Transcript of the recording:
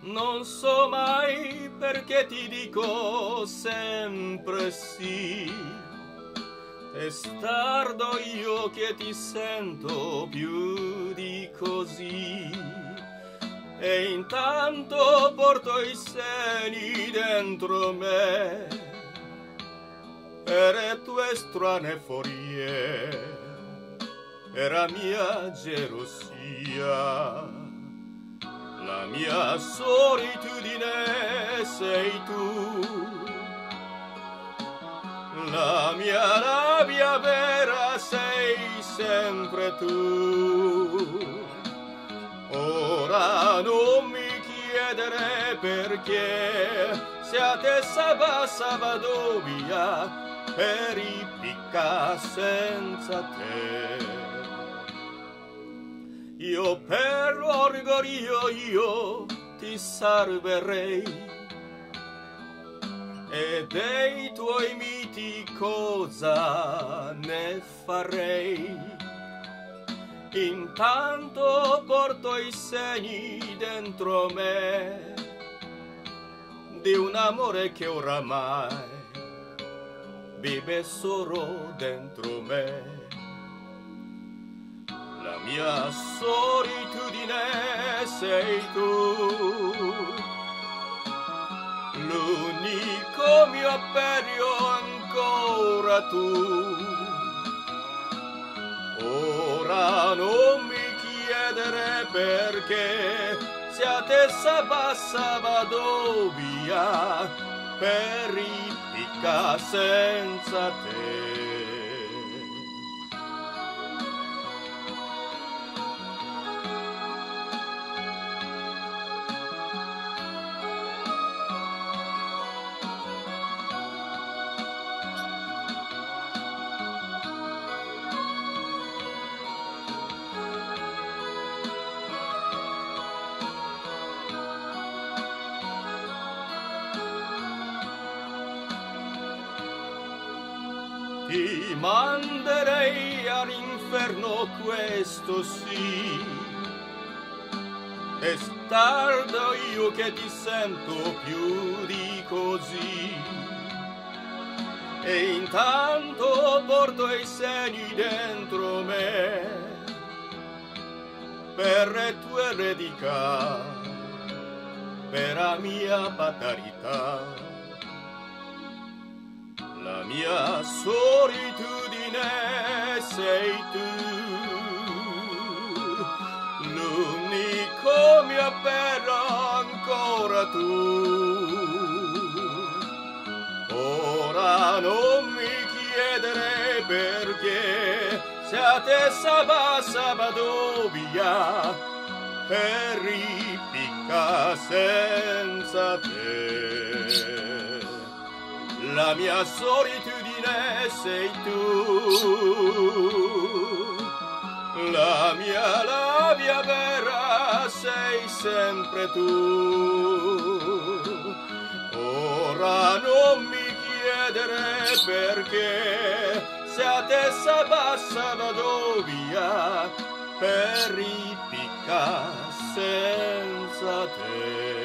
Non so mai perché ti dico sempre sì. Testardo io che ti sento più di così. E intanto porto i seni dentro me per le tue strane forie, per la mia gelosia. La mia solitudine sei tu, la mia rabbia vera sei sempre tu. Ora non mi chiedere perché, se a testa bassa vado via per impicca senza te. Io per l'orgoglio io ti salverei, e dei tuoi miti cosa ne farei? Intanto porto i segni dentro me di un amore che oramai vive solo dentro me. La mia solitudine sei tu, l'unico mio appello ancora tu. Ora non mi chiedere perché, se a testa bassa vado via per impicca senza te. Ti manderei all'inferno, questo sì. Testardo io che ti sento più di così. E intanto porto i segni dentro me per le tue eredità, per la mia fatalità. La mia solitudine sei tu, l'unico mio appello ancora tu. Ora non mi chiedere perché, se a testa bassa vado via per ripicca senza te. La mia solitudine sei tu, la mia rabbia vera sei sempre tu. Ora non mi chiedere perché, se a testa bassa vado via per ripicca senza te.